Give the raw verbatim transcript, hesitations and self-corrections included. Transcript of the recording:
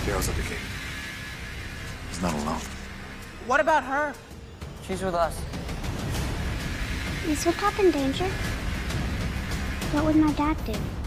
Daryl's at the gate. He's not alone. What about her? She's with us. Is Hip Hop in danger? What would my dad do?